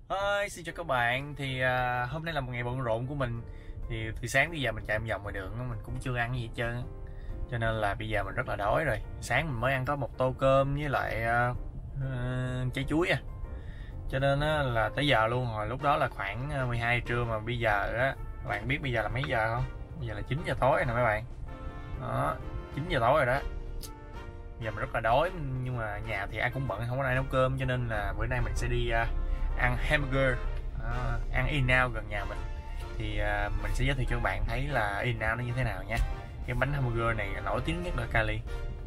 Xin chào các bạn. Hôm nay là một ngày bận rộn của mình. Thì từ sáng tới giờ mình chạy vòng ngoài đường mình cũng chưa ăn gì hết trơn. Cho nên là bây giờ mình rất là đói rồi. Sáng mình mới ăn có một tô cơm với lại trái chuối à. Cho nên là tới giờ luôn. Hồi lúc đó là khoảng 12 trưa mà bây giờ á, các bạn biết bây giờ là mấy giờ không? Bây giờ là 9 giờ tối rồi nè mấy bạn. Đó, 9 giờ tối rồi đó. Giờ mình rất là đói, nhưng mà nhà thì ai cũng bận, không có ai nấu cơm, cho nên là bữa nay mình sẽ đi ăn hamburger, ăn In-N-Out gần nhà mình. Mình sẽ giới thiệu cho các bạn thấy là In-N-Out nó như thế nào nha. Cái bánh hamburger này nổi tiếng nhất ở Cali.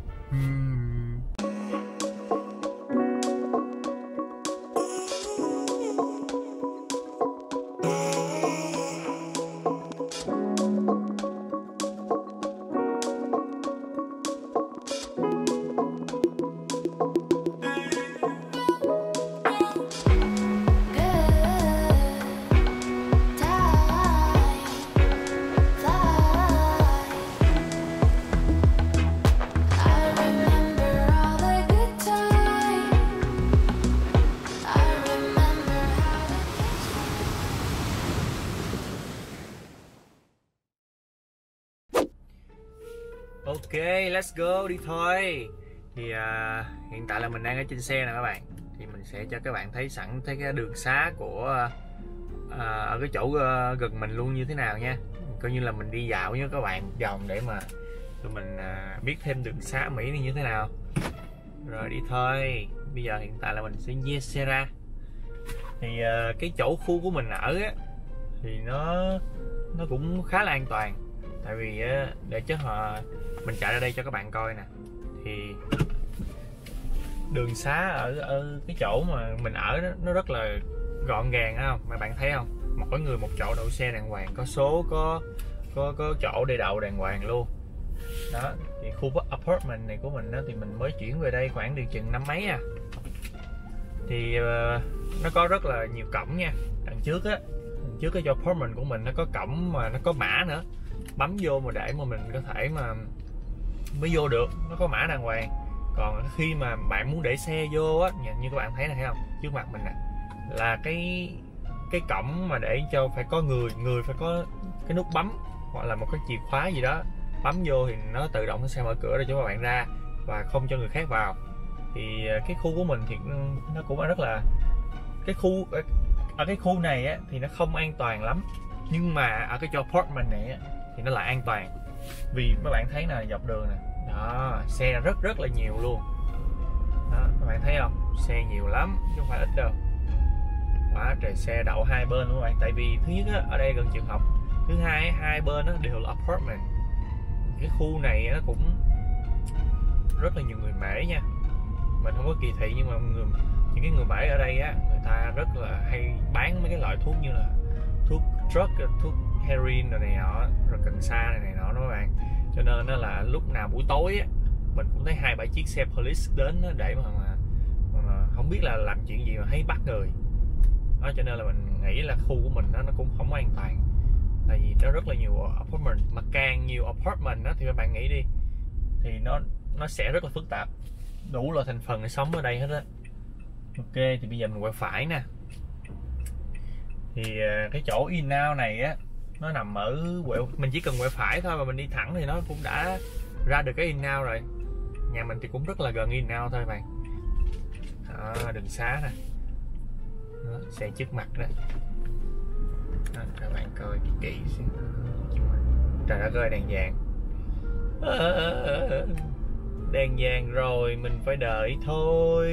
Ok, let's go, đi thôi. Hiện tại là mình đang ở trên xe nè các bạn. Thì mình sẽ cho các bạn thấy sẵn thấy cái đường xá của ở cái chỗ gần mình luôn như thế nào nha. Coi như là mình đi dạo với các bạn vòng để mà tụi mình biết thêm đường xá Mỹ này như thế nào. Rồi đi thôi. Bây giờ hiện tại là mình sẽ di xe ra. Cái chỗ khu của mình ở á, thì nó cũng khá là an toàn. Tại vì để chứ mình chạy ra đây cho các bạn coi nè. Thì đường xá ở cái chỗ mà mình ở đó, nó rất là gọn gàng không? Mà bạn thấy không? Mỗi người một chỗ đậu xe đàng hoàng, có số, có chỗ để đậu đàng hoàng luôn. Đó, thì khu apartment này của mình đó, thì mình mới chuyển về đây khoảng được chừng năm mấy à. Nó có rất là nhiều cổng nha. Đằng trước cái cho apartment của mình nó có cổng mà nó có mã nữa. Bấm vô mà để mà mình có thể mà mới vô được, nó có mã đàng hoàng. Còn khi mà bạn muốn để xe vô á, như các bạn thấy này, thấy không, trước mặt mình nè, là cái cổng mà để cho phải có người phải có cái nút bấm hoặc là một cái chìa khóa gì đó, bấm vô thì nó tự động nó sẽ mở cửa để cho các bạn ra và không cho người khác vào. Cái khu của mình thì nó cũng rất là, ở cái khu này á thì nó không an toàn lắm, nhưng mà ở cái chỗ apartment này á thì nó lại an toàn. Vì các bạn thấy nè, dọc đường nè đó, xe rất là nhiều luôn đó, các bạn thấy không, xe nhiều lắm chứ không phải ít đâu. Quá trời xe đậu hai bên luôn các bạn. Tại vì thứ nhất á, ở đây gần trường học, thứ hai hai bên nó đều là apartment. Cái khu này nó cũng rất là nhiều người Mễ nha. Mình không có kỳ thị, nhưng mà những cái người Mễ ở đây á, người ta rất là hay bán mấy cái loại thuốc như là thuốc drug, thuốc heroin rồi này nọ, rồi cần sa này nọ đó các bạn. Cho nên nó là lúc nào buổi tối á, mình cũng thấy 2-7 chiếc xe police đến để mà không biết là làm chuyện gì mà hay bắt người đó. Cho nên là mình nghĩ là khu của mình nó cũng không an toàn, tại vì nó rất là nhiều apartment. Mà càng nhiều apartment đó thì các bạn nghĩ đi, thì nó sẽ rất là phức tạp, đủ loại thành phần để sống ở đây hết á. Ok, thì bây giờ mình quay phải nè. Cái chỗ In-N-Out này á, nó nằm ở mình chỉ cần quẹo phải thôi mà mình đi thẳng thì nó cũng đã ra được cái In-N-Out rồi. Nhà mình thì cũng rất là gần In-N-Out thôi bạn. Đó, đường xá nè đó, xe trước mặt đó. Đó, các bạn coi kỹ xem. Trời đất ơi, đèn vàng. Đèn vàng rồi, mình phải đợi thôi.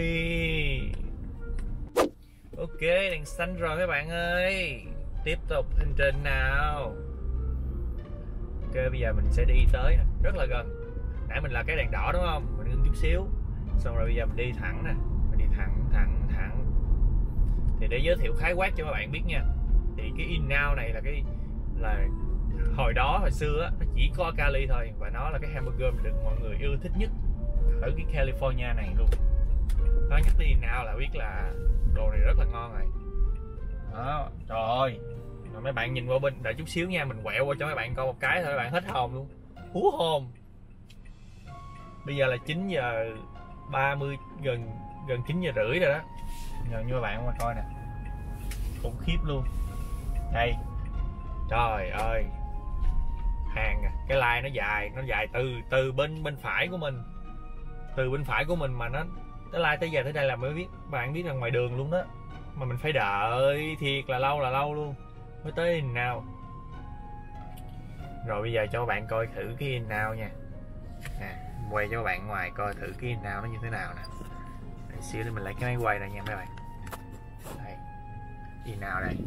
Ok, đèn xanh rồi các bạn ơi. Tiếp tục hành trình nào. Ok, bây giờ mình sẽ đi tới rất là gần. Nãy mình là cái đèn đỏ đúng không? Mình ngưng chút xíu. Xong rồi bây giờ mình đi thẳng nè. Mình đi thẳng. Thì để giới thiệu khái quát cho các bạn biết nha. Thì cái In-N-Out này là hồi xưa á, nó chỉ có Cali thôi. Và nó là cái hamburger mà được mọi người yêu thích nhất ở cái California này luôn. Nó nhắc tới In-N-Out là biết là đồ này rất là ngon rồi đó. Trời ơi, mà mấy bạn nhìn qua bên, đợi chút xíu nha, mình quẹo qua cho mấy bạn coi một cái thôi, các bạn hết hồn luôn, hú hồn. Bây giờ là 9 giờ 30, gần 9 giờ rưỡi rồi đó. Nhờ như các bạn qua coi nè, khủng khiếp luôn. Đây, trời ơi, hàng cái line nó dài từ bên phải của mình, mà nó cái line tới giờ tới đây là mới biết, bạn biết là ngoài đường luôn đó, mà mình phải đợi thiệt là lâu luôn mới tới In-N-Out. Rồi bây giờ cho các bạn coi thử cái In-N-Out nha. Nè, quay cho các bạn ngoài coi thử cái In-N-Out nó như thế nào nè. Để xíu để mình lấy cái máy quay này nha mấy bạn. Đây, In-N-Out đây.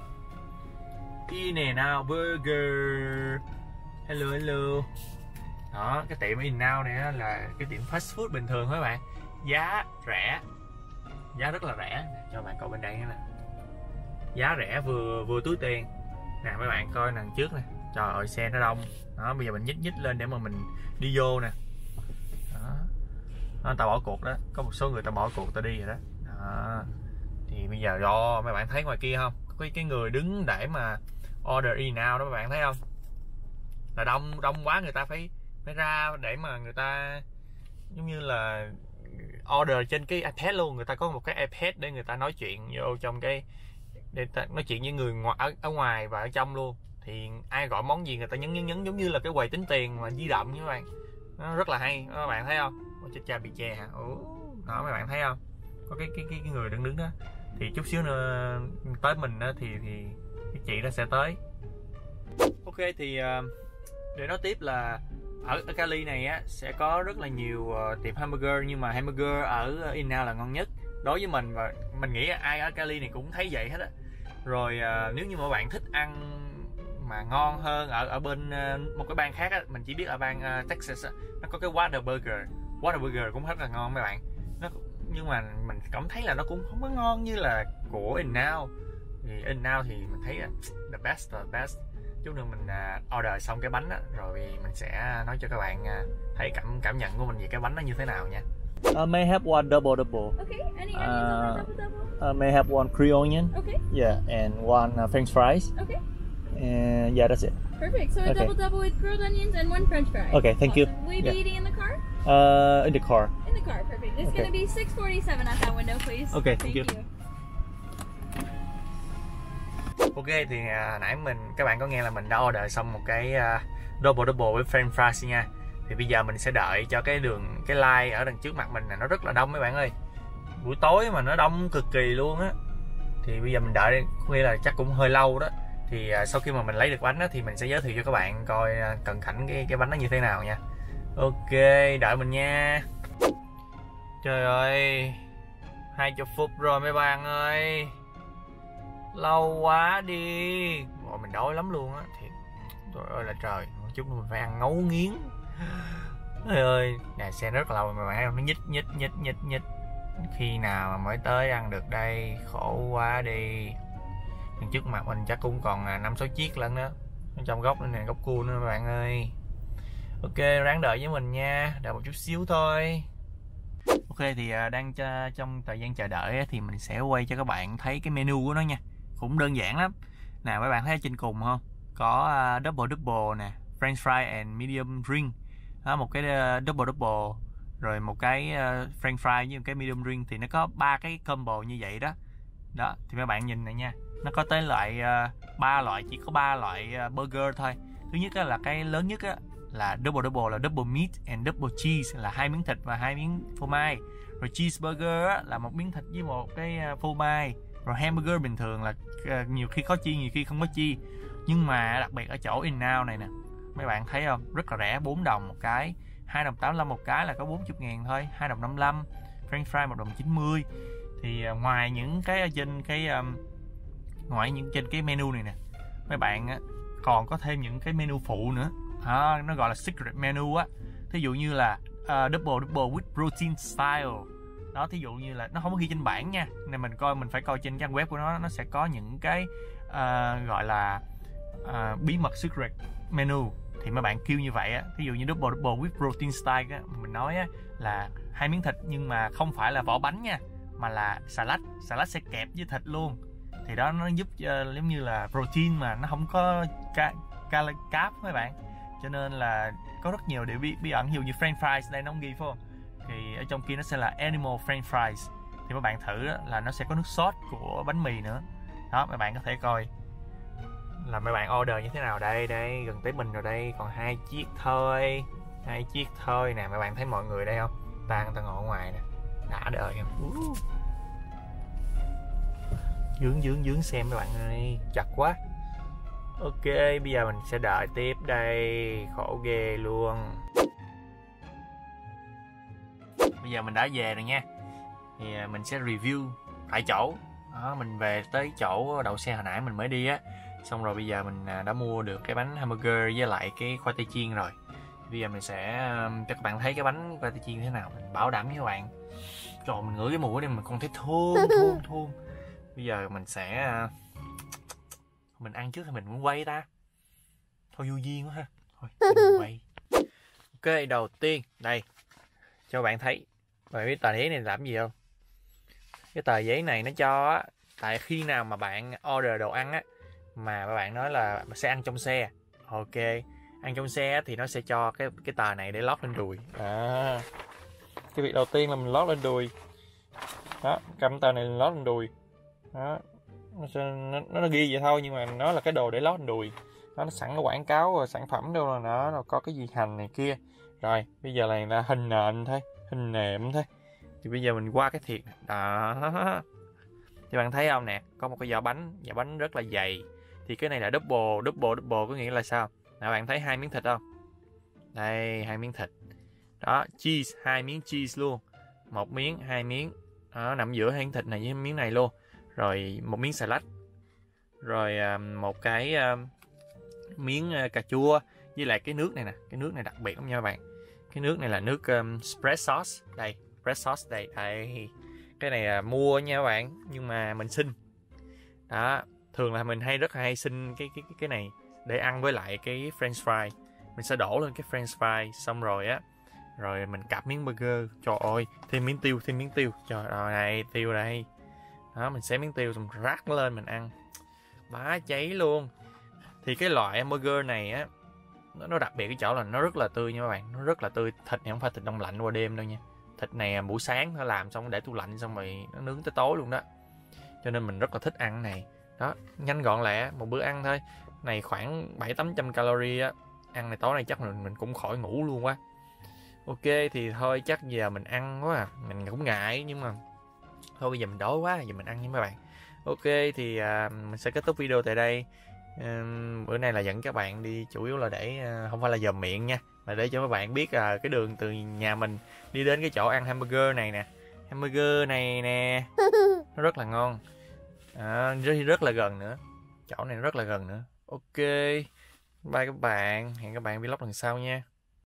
In-N-Out Burger. Hello. Đó, cái tiệm In-N-Out này là cái tiệm fast food bình thường thôi các bạn. Giá rẻ, giá rất là rẻ. Cho bạn coi bên đây nè, giá rẻ vừa túi tiền nè. Mấy bạn coi đằng trước nè, trời ơi xe nó đông đó. Bây giờ mình nhích lên để mà mình đi vô nè. Đó, tao bỏ cuộc đó, có một số người ta bỏ cuộc ta đi rồi đó. Đó thì bây giờ do mấy bạn thấy ngoài kia không, có cái người đứng để mà order In-N-Out đó, mấy bạn thấy không, là đông quá, người ta phải ra để mà người ta giống như là order trên cái iPad luôn. Người ta có một cái iPad để người ta nói chuyện vô trong cái, để nói chuyện với người ở ngoài và ở trong luôn. Thì ai gọi món gì người ta nhấn giống như là cái quầy tính tiền mà di động như các bạn. Nó rất là hay, các bạn thấy không? Ôi chết cha, bị che hả? Đó, mấy bạn thấy không? Có cái người đứng đó. Thì chút xíu nữa tới mình đó, thì cái chị đó sẽ tới. Ok, thì để nói tiếp là ở Cali này á sẽ có rất là nhiều tiệm hamburger, nhưng mà hamburger ở In-N-Out là ngon nhất đối với mình, và mình nghĩ ai ở Cali này cũng thấy vậy hết á. Rồi nếu như mà bạn thích ăn mà ngon hơn ở bên một cái bang khác á, mình chỉ biết ở bang Texas á, nó có cái Whataburger cũng rất là ngon mấy bạn. Nhưng mà mình cảm thấy là nó cũng không có ngon như là của In-N-Out. Thì In-N-Out thì mình thấy là the best. Chút nữa mình order xong cái bánh á, rồi mình sẽ nói cho các bạn thấy cảm nhận của mình về cái bánh nó như thế nào nha. May I have one double. Okay, any onions on the double? May I have one Creole onion? Okay. Yeah, and one French fries. Okay. And yeah, that's it. Perfect. So a Okay. double with grilled onions and one French fry. Okay, thank you. Will you be eating in the car? In the car. In the car, perfect. It's Okay. gonna be $6.47 at that window, please. Okay, thank you. Ok, thì nãy các bạn có nghe là mình đã order xong một cái double với French fries nha. Thì bây giờ mình sẽ đợi cho cái line ở đằng trước mặt mình này nó rất là đông mấy bạn ơi. Buổi tối mà nó đông cực kỳ luôn á. Thì bây giờ mình đợi, có nghĩa là chắc cũng hơi lâu đó. Thì sau khi mà mình lấy được bánh đó, thì mình sẽ giới thiệu cho các bạn coi cận cảnh cái bánh nó như thế nào nha. Ok, đợi mình nha. Trời ơi, 20 phút rồi mấy bạn ơi, lâu quá đi. Rồi mình đói lắm luôn á. Thì trời ơi là trời, một chút nữa mình phải ăn ngấu nghiến. Trời ơi, nè xe rất là lâu mà bạn nó nhích. Khi nào mà mới tới ăn được đây, khổ quá đi. Nhưng trước mặt mình chắc cũng còn 5-6 chiếc lận đó. Ở trong góc nữa nè, góc cua nữa các bạn ơi. Ok, ráng đợi với mình nha, đợi một chút xíu thôi. Ok, thì đang trong thời gian chờ đợi thì mình sẽ quay cho các bạn thấy cái menu của nó nha. Cũng đơn giản lắm. Nè mấy bạn thấy ở trên cùng không? Có double nè, French fry and medium drink. Đó, một cái double, rồi một cái French fry với một cái medium drink, thì nó có 3 cái combo như vậy đó. Đó, thì mấy bạn nhìn này nha. Nó có tới loại 3 loại, chỉ có 3 loại burger thôi. Thứ nhất là cái lớn nhất là double là double meat and double cheese, là 2 miếng thịt và 2 miếng phô mai. Rồi cheeseburger là 1 miếng thịt với một cái phô mai. Rồi hamburger bình thường là nhiều khi có chi, nhiều khi không có chi. Nhưng mà đặc biệt ở chỗ In-N-Out này nè, mấy bạn thấy không, rất là rẻ, 4 đồng một cái, 2 đồng 85 một cái là có 40.000 thôi, 2 đồng 55. French fry 1 đồng 90. Thì ngoài những cái trên cái menu này nè, mấy bạn còn có thêm những cái menu phụ nữa. Nó gọi là secret menu á. Thí dụ như là double with protein style. Đó, thí dụ như là nó không có ghi trên bảng nha, nên mình phải coi trên trang web của nó sẽ có những cái gọi là bí mật secret menu. Thì mấy bạn kêu như vậy á, thí dụ như double with protein style á, mình nói á là 2 miếng thịt nhưng mà không phải là vỏ bánh nha, mà là salad sẽ kẹp với thịt luôn. Thì đó nó giúp giống như là protein mà nó không có carb mấy bạn, cho nên là có rất nhiều điều bí ẩn. Ví dụ như French fries đây nó không ghi phải không, thì ở trong kia nó sẽ là animal French fries. Thì các bạn thử đó, là nó sẽ có nước sốt của bánh mì nữa. Đó, mấy bạn có thể coi là mấy bạn order như thế nào. Đây đây, gần tới mình rồi đây, còn 2 chiếc thôi, 2 chiếc thôi nè. Mấy bạn thấy mọi người đây không, ta ngồi ở ngoài nè, đã đời không. Dướng xem mấy bạn ơi, chặt quá. Ok, bây giờ mình sẽ đợi tiếp đây, khổ ghê luôn. Bây giờ mình đã về rồi nha, thì mình sẽ review tại chỗ. Đó, mình về tới chỗ đậu xe hồi nãy mình mới đi á, xong rồi bây giờ mình đã mua được cái bánh hamburger với lại cái khoai tây chiên rồi. Bây giờ mình sẽ cho các bạn thấy cái bánh khoai tây chiên thế nào, mình bảo đảm với các bạn. Trời, mình ngửi cái mùi này mình còn thấy thơm. Bây giờ mình sẽ mình ăn trước hay mình muốn quay ta? Thôi vô duyên quá ha. Thôi mình quay. Ok, đầu tiên đây cho bạn thấy. Bạn biết tờ giấy này làm gì không? Cái tờ giấy này nó cho á, tại khi nào mà bạn order đồ ăn á mà bạn nói là sẽ ăn trong xe, ok, ăn trong xe thì nó sẽ cho cái tờ này để lót lên đùi. Cái việc đầu tiên là mình lót lên đùi. Đó, cầm tờ này lót lên đùi. Đó, nó ghi vậy thôi nhưng mà nó là cái đồ để lót lên đùi. Nó sẵn có quảng cáo sản phẩm đâu là nó có cái gì hành này kia. Rồi bây giờ này là hình nền thôi, hình nệm thôi. Thì bây giờ mình qua cái thiệt đó, thì bạn thấy không nè, có một cái vỏ bánh rất là dày. Thì cái này là double có nghĩa là sao nè, bạn thấy 2 miếng thịt không? Đây, 2 miếng thịt đó, cheese, 2 miếng cheese luôn, 1 miếng, 2 miếng đó, nằm giữa hai miếng thịt này với miếng này luôn. Rồi 1 miếng salad, rồi một cái miếng cà chua, với lại cái nước này nè. Cái nước này đặc biệt lắm nha các bạn. Cái nước này là nước spread sauce. Đây, spread sauce đây. Đây, cái này là mua nha các bạn, nhưng mà mình xin. Đó, thường là mình rất hay xin cái này để ăn với lại cái french fry. Mình sẽ đổ lên cái french fry xong rồi á, rồi mình cặp miếng burger. Trời ơi, thêm miếng tiêu. Trời ơi, này tiêu đây. Đó, mình xé miếng tiêu xong rắc lên mình ăn. Bá cháy luôn. Thì cái loại hamburger này á, nó đặc biệt cái chỗ là nó rất là tươi nha các bạn. Nó rất là tươi. Thịt này không phải thịt đông lạnh qua đêm đâu nha. Thịt này buổi sáng nó làm xong để tủ lạnh xong rồi nó nướng tới tối luôn đó. Cho nên mình rất là thích ăn cái này. Đó, nhanh gọn lẹ, một bữa ăn thôi. Này khoảng 700-800 calorie á. Ăn này tối nay chắc mình cũng khỏi ngủ luôn quá. Ok, thì thôi chắc giờ mình ăn quá à. Mình cũng ngại nhưng mà thôi bây giờ mình đói quá, giờ mình ăn nha mấy bạn. Ok, thì mình sẽ kết thúc video tại đây. Bữa nay là dẫn các bạn đi chủ yếu là để không phải là dòm miệng nha, mà để cho các bạn biết cái đường từ nhà mình đi đến cái chỗ ăn hamburger này nè. Hamburger này nè, nó rất là ngon, rất là gần nữa. Chỗ này rất là gần nữa. Ok, bye các bạn, hẹn các bạn vlog lần sau nha.